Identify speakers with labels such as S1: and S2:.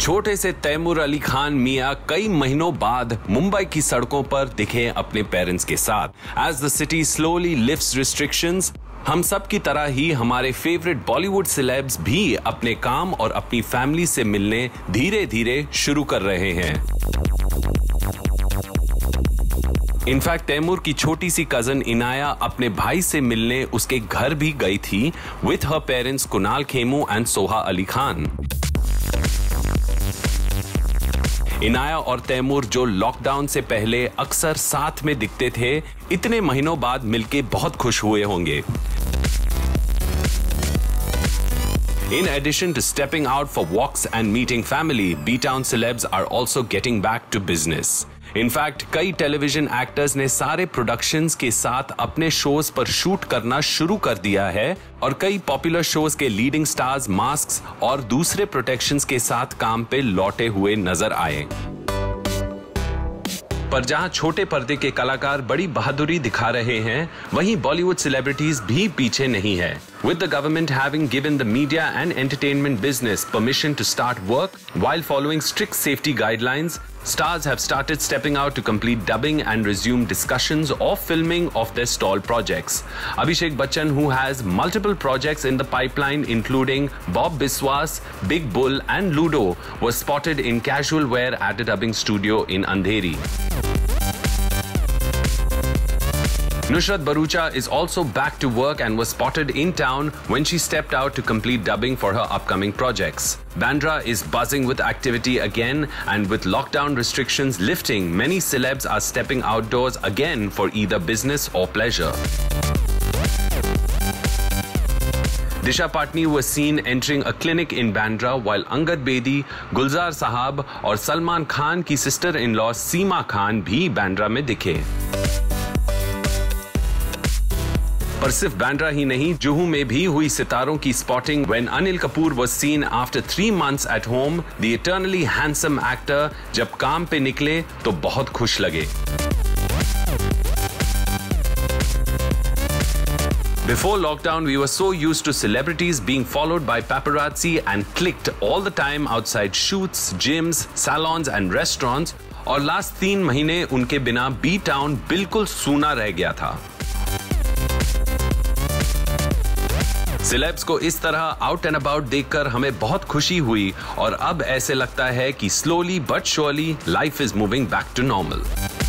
S1: छोटे से तैमूर अली खान मियां कई महीनों बाद मुंबई की सड़कों पर दिखे अपने पेरेंट्स के साथ। As the city slowly lifts restrictions, हम सब की तरह ही हमारे फेवरेट बॉलीवुड सेलेब्स भी अपने काम और अपनी फैमिली से मिलने धीरे धीरे शुरू कर रहे हैं। इनफैक्ट तैमूर की छोटी सी कजन इनाया अपने भाई से मिलने उसके घर भी गई थी with her parents Kunal Khemu and Soha Ali Khan. Inaaya और तैमूर जो लॉकडाउन से पहले अक्सर साथ में दिखते थे, इतने महीनों बाद मिलके बहुत खुश हुए होंगे। In addition to stepping out for walks and meeting family, B-Town celebs are also getting back to business. In fact, कई टेलीविजन एक्टर्स ने सारे प्रोडक्शंस के साथ अपने शोज पर शूट करना शुरू कर दिया है और कई पॉपुलर शोज के लीडिंग स्टार्स मास्क्स और दूसरे प्रोटेक्शंस के साथ काम पे लौटे हुए नजर आए। पर जहां छोटे पर्दे के कलाकार बड़ी बहादुरी दिखा रहे हैं, वहीं बॉलीवुड सेलिब्रिटीज भी पीछे नहीं है। With the government having given the media and entertainment business permission to start work while following strict safety guidelines, stars have started stepping out to complete dubbing and resume discussions of filming of their stalled projects. Abhishek Bachchan, who has multiple projects in the pipeline including Bob Biswas, Big Bull and Ludo, was spotted in casual wear at a dubbing studio in Andheri. Nusrat Bharucha is also back to work and was spotted in town when she stepped out to complete dubbing for her upcoming projects. Bandra is buzzing with activity again, and with lockdown restrictions lifting, many celebs are stepping outdoors again for either business or pleasure. Disha Patni was seen entering a clinic in Bandra while Angad Bedi, Gulzar Sahab और सलमान खान की sister-in-law सीमा खान भी Bandra में दिखे। पर सिर्फ बैंड्रा ही नहीं, जुहू में भी हुई सितारों की spotting when Anil Kapoor was seen after 3 months at home. The eternally handsome actor जब काम पे निकले तो बहुत खुश लगे। Before lockdown, we were so used to celebrities being followed by paparazzi and clicked all the time outside shoots, gyms, salons and restaurants. और last 3 महीने उनके बिना B-Town बिल्कुल सूना रह गया था। सेलेब्स को इस तरह आउट एंड अबाउट देखकर हमें बहुत खुशी हुई और अब ऐसे लगता है कि slowly but surely life is moving back to normal.